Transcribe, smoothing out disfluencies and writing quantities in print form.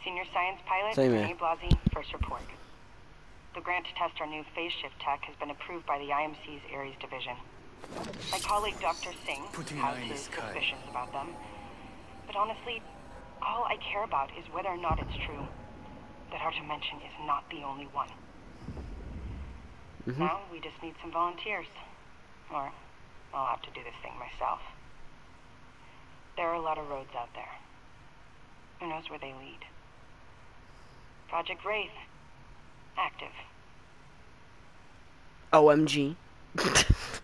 Senior Science Pilot, Same Renee here. Blasi, first report. The grant to test our new phase shift tech has been approved by the IMC's Ares division. My colleague Dr. Singh has his suspicions about them. But honestly, all I care about is whether or not it's true that our dimension is not the only one. Now we just need some volunteers. Or I'll have to do this thing myself. There are a lot of roads out there. Who knows where they lead? Project Wraith. Active. OMG.